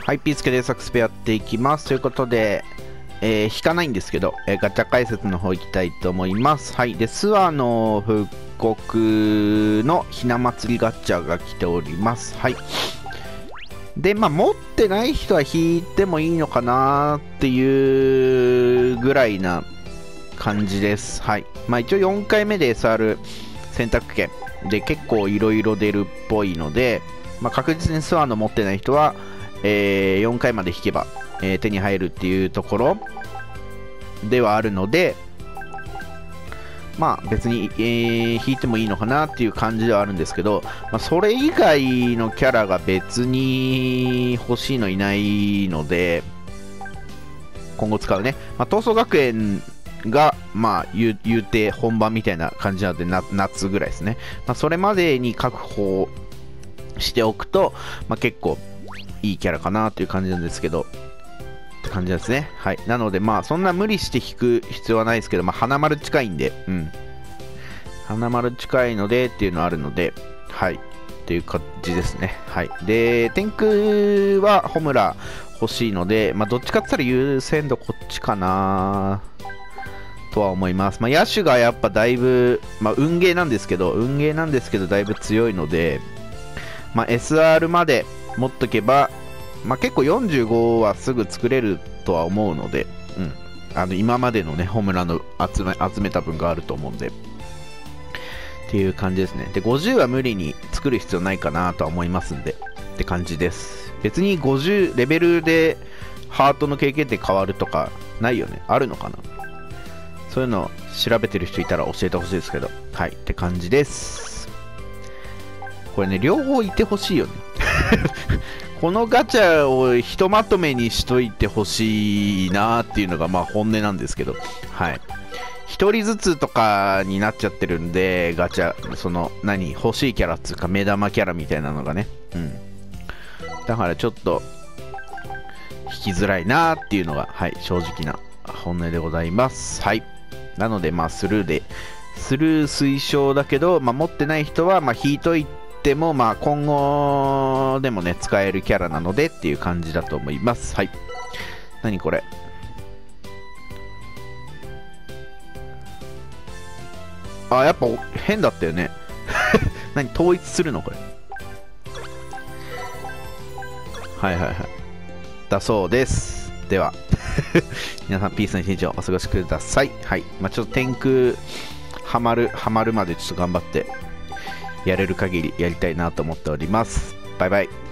はい、ピースケでサックスペやっていきます。ということで、引かないんですけど、ガチャ解説の方行きたいと思います。はい、で、諏訪の復刻のひな祭りガチャが来ております。はい。で、持ってない人は引いてもいいのかなっていうぐらいな感じです。はい。一応4回目で SR 選択権で結構いろいろ出るっぽいので、確実に諏訪の持ってない人は、4回まで引けば、手に入るっていうところではあるので、別に、引いてもいいのかなっていう感じではあるんですけど、それ以外のキャラが別に欲しいのいないので、今後使うね、闘争学園が、言うて本番みたいな感じなので、夏ぐらいですね。それまでに確保しておくと、結構いいキャラかなという感じなんですけど、って感じですね。はい。なので、そんな無理して引く必要はないですけど、花丸近いんで、花丸近いのでっていうのはあるので、はい。っていう感じですね。はい。で、天空はホムラ欲しいので、どっちかって言ったら優先度こっちかなとは思います。野手がやっぱだいぶ、運ゲーなんですけど、だいぶ強いので、SR まで持っとけば、結構45はすぐ作れるとは思うので、今までのね、ホームランの集めた分があると思うんで、っていう感じですね。で、50は無理に作る必要ないかなとは思いますんで、って感じです。別に50、レベルでハートの経験って変わるとかないよね。あるのかな？そういうの調べてる人いたら教えてほしいですけど、はい、って感じです。これね、両方いてほしいよね。このガチャをひとまとめにしといてほしいなっていうのが本音なんですけど、はい。1人ずつとかになっちゃってるんで、ガチャ、欲しいキャラっていうか目玉キャラみたいなのがね。だからちょっと、引きづらいなっていうのが、はい、正直な本音でございます。はい。なので、スルー推奨だけど、持ってない人は、引いといて、も今後でもね使えるキャラなのでっていう感じだと思います。はい。何これ？やっぱ変だったよね。何統一するのこれ？はいだそうです。では皆さんピースな一日をお過ごしください。はい。ちょっと天空ハマるまでちょっと頑張ってやれる限りやりたいなと思っております。バイバイ。